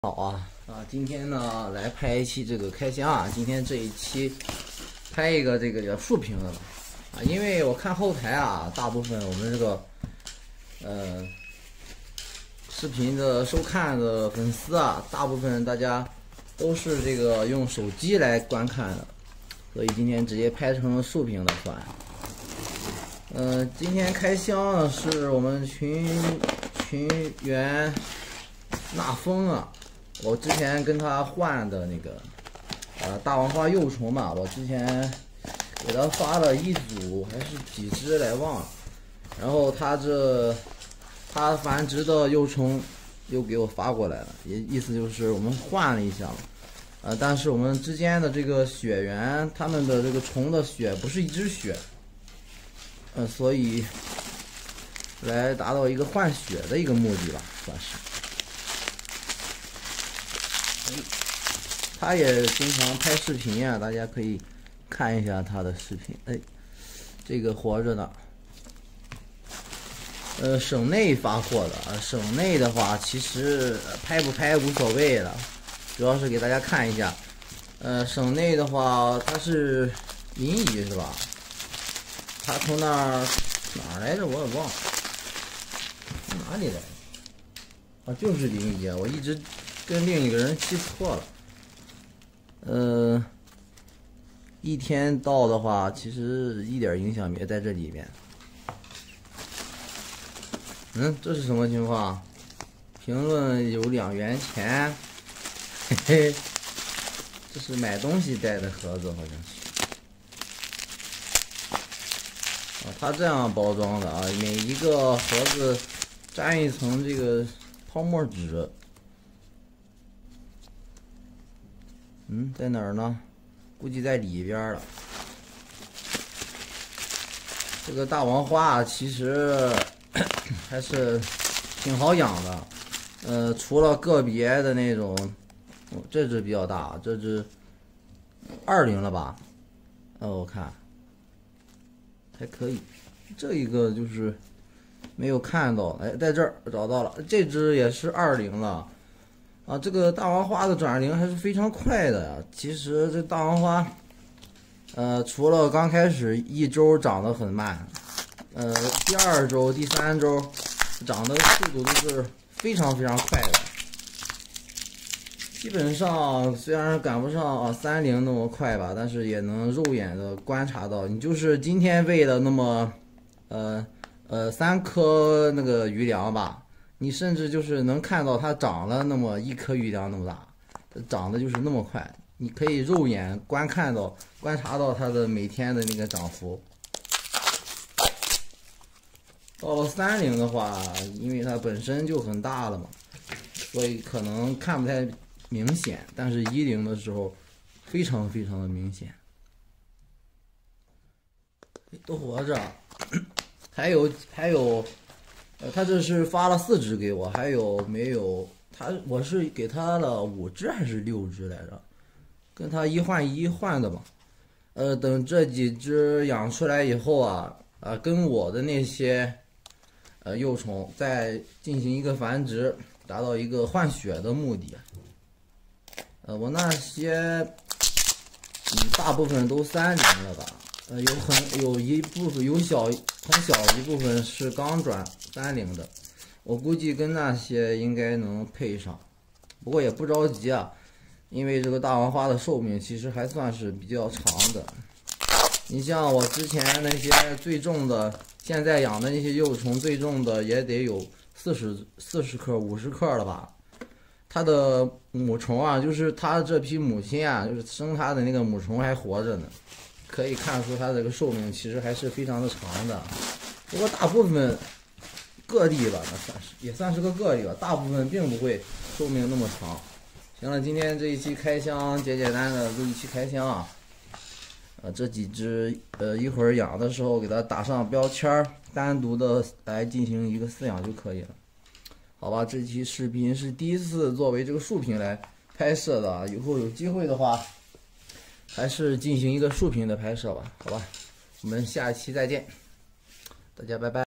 好啊，今天呢来拍一期这个开箱啊。今天这一期拍一个这个叫竖屏的吧啊，因为我看后台啊，大部分我们这个视频的收看的粉丝啊，大部分大家都是这个用手机来观看的，所以今天直接拍成了竖屏的算。今天开箱呢是我们群员纳风啊。我之前跟他换的那个大王花幼虫嘛，我之前给他发了一组还是几只来忘了，然后他繁殖的幼虫又给我发过来了，意思就是我们换了一下嘛，但是我们之间的这个血缘，他们的这个虫的血不是一只血，所以来达到一个换血的一个目的吧，算是。他也经常拍视频啊，大家可以看一下他的视频。哎，这个活着呢。省内发货的啊，省内的话其实拍不拍无所谓了，主要是给大家看一下。省内的话，它是临沂是吧？他从哪儿来着？我也忘了，哪里来的？啊，就是临沂啊，我一直跟另一个人记错了。一天到的话，其实一点影响没在这里面。这是什么情况？评论有2元钱，嘿嘿，这是买东西带的盒子，好像是。它这样包装的啊，每一个盒子沾一层这个泡沫纸。在哪儿呢？估计在里边了。这个大王花啊，其实还是挺好养的。除了个别的那种，这只比较大，这只20了吧？我看还可以。这一个就是没有看到，哎，在这儿找到了，这只也是20了。这个大王花的转龄还是非常快的呀。其实这大王花，除了刚开始1周长得很慢，第2周、第3周长的速度都是非常非常快的。基本上虽然赶不上30那么快吧，但是也能肉眼的观察到，你就是今天喂了那么3颗那个鱼粮吧。你甚至就是能看到它长了那么1颗鱼粮那么大，长得就是那么快，你可以肉眼观察到它的每天的那个涨幅。到了30的话，因为它本身就很大了嘛，所以可能看不太明显，但是10的时候非常非常的明显。都活着，还有。他这是发了4只给我，还有没有？我是给他了5只还是6只来着？跟他1换1换的嘛。等这几只养出来以后啊，跟我的那些幼虫再进行一个繁殖，达到一个换血的目的。我那些大部分都30了吧？有一部分很小一部分是刚转30的，我估计跟那些应该能配上，不过也不着急啊，因为这个大王花的寿命其实还算是比较长的。你像我之前那些最重的，现在养的那些幼虫最重的也得有40克、50克了吧？它的母虫啊，就是它这批母亲啊，就是生它的那个母虫还活着呢。可以看出它这个寿命其实还是非常的长的，不过大部分个例吧，也算是个个例吧，大部分并不会寿命那么长。行了，今天这一期开箱简单的录一期开箱啊，这几只一会儿养的时候给它打上标签，单独的来进行一个饲养就可以了。好吧，这期视频是第一次作为这个竖屏来拍摄的，以后有机会的话。还是进行一个竖屏的拍摄吧，好吧，我们下期再见，大家拜拜。